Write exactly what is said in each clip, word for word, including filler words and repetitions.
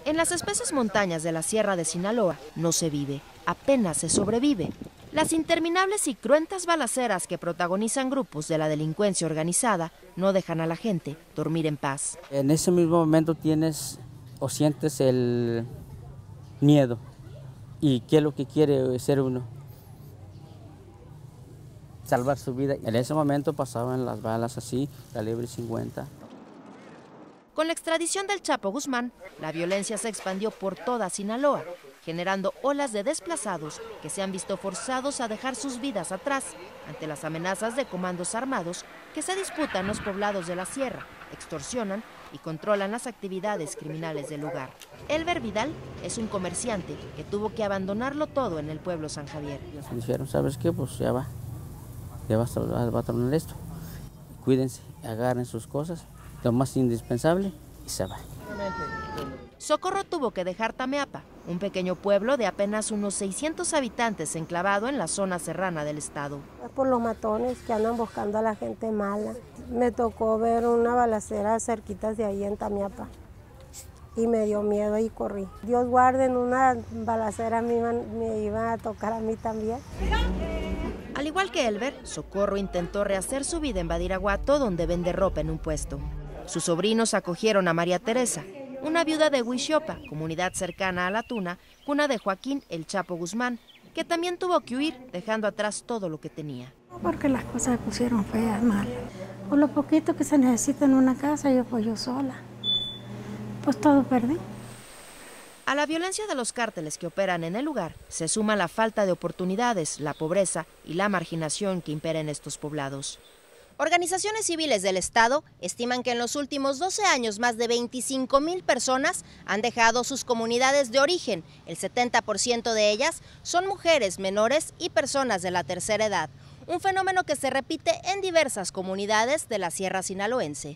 En las espesas montañas de la Sierra de Sinaloa no se vive, apenas se sobrevive. Las interminables y cruentas balaceras que protagonizan grupos de la delincuencia organizada no dejan a la gente dormir en paz. En ese mismo momento tienes o sientes el miedo. ¿Y qué es lo que quiere ser uno? Salvar su vida. En ese momento pasaban las balas así, calibre cincuenta. Con la extradición del Chapo Guzmán, la violencia se expandió por toda Sinaloa, generando olas de desplazados que se han visto forzados a dejar sus vidas atrás ante las amenazas de comandos armados que se disputan los poblados de la sierra, extorsionan y controlan las actividades criminales del lugar. Elber Vidal es un comerciante que tuvo que abandonarlo todo en el pueblo San Javier. Dijeron, ¿sabes qué? Pues ya va, ya va a, va a tronar esto. Cuídense, agarren sus cosas, lo más indispensable y se va. Socorro tuvo que dejar Tameapa, un pequeño pueblo de apenas unos seiscientos habitantes enclavado en la zona serrana del estado. Es por los matones que andan buscando a la gente mala. Me tocó ver una balacera cerquitas de ahí en Tameapa y me dio miedo y corrí. Dios guarde, en una balacera me iban, me iba a tocar a mí también. Al igual que Elber, Socorro intentó rehacer su vida en Badiraguato, donde vende ropa en un puesto. Sus sobrinos acogieron a María Teresa, una viuda de Huixopa, comunidad cercana a La Tuna, cuna de Joaquín El Chapo Guzmán, que también tuvo que huir, dejando atrás todo lo que tenía. Porque las cosas se pusieron feas, mal. Por lo poquito que se necesita en una casa, yo pues yo sola. Pues todo perdí. A la violencia de los cárteles que operan en el lugar se suma la falta de oportunidades, la pobreza y la marginación que impera en estos poblados. Organizaciones civiles del Estado estiman que en los últimos doce años más de veinticinco mil personas han dejado sus comunidades de origen. El setenta por ciento de ellas son mujeres menores y personas de la tercera edad, un fenómeno que se repite en diversas comunidades de la Sierra Sinaloense.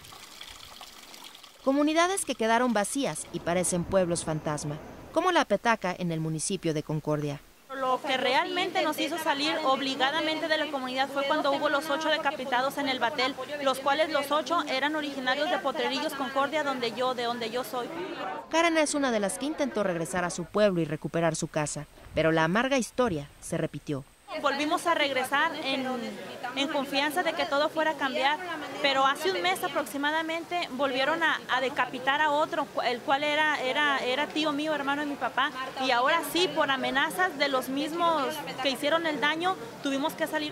Comunidades que quedaron vacías y parecen pueblos fantasma, como La Petaca en el municipio de Concordia. Lo que realmente nos hizo salir obligadamente de la comunidad fue cuando hubo los ocho decapitados en el Batel, los cuales los ocho eran originarios de Potrerillos, Concordia, donde yo, de donde yo soy. Karen es una de las que intentó regresar a su pueblo y recuperar su casa, pero la amarga historia se repitió. Volvimos a regresar en, en confianza de que todo fuera a cambiar, pero hace un mes aproximadamente volvieron a, a decapitar a otro, el cual era, era, era tío mío, hermano de mi papá, y ahora sí, por amenazas de los mismos que hicieron el daño, tuvimos que salir.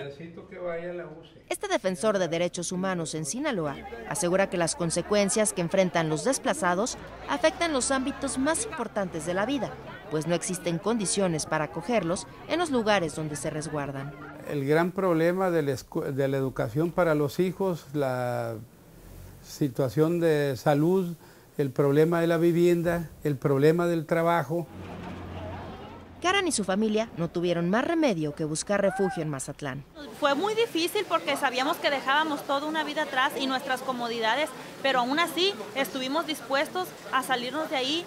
Este defensor de derechos humanos en Sinaloa asegura que las consecuencias que enfrentan los desplazados afectan los ámbitos más importantes de la vida, pues no existen condiciones para acogerlos en los lugares donde se resguardan. El gran problema de la, de la educación para los hijos, la situación de salud, el problema de la vivienda, el problema del trabajo. Karen y su familia no tuvieron más remedio que buscar refugio en Mazatlán. Fue muy difícil porque sabíamos que dejábamos toda una vida atrás y nuestras comodidades, pero aún así estuvimos dispuestos a salirnos de ahí.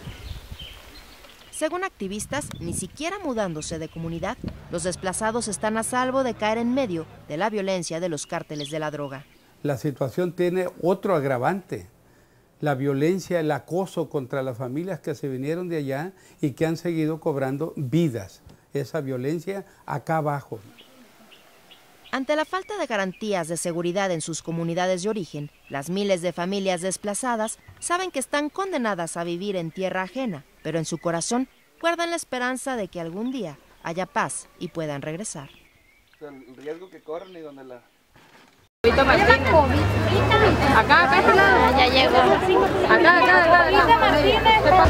Según activistas, ni siquiera mudándose de comunidad, los desplazados están a salvo de caer en medio de la violencia de los cárteles de la droga. La situación tiene otro agravante, la violencia, el acoso contra las familias que se vinieron de allá y que han seguido cobrando vidas. Esa violencia acá abajo. Ante la falta de garantías de seguridad en sus comunidades de origen, las miles de familias desplazadas saben que están condenadas a vivir en tierra ajena, pero en su corazón guardan la esperanza de que algún día haya paz y puedan regresar. El riesgo que corren y donde la... Acá, acá, este lado. Ya llegó. Acá, acá, acá.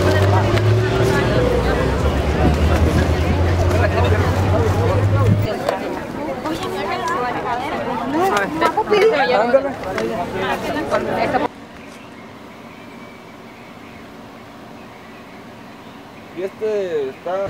Y este está...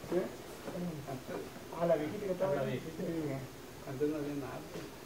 ¿Sí? Antes, a la viejita que estaba ahí. Antes no había nada.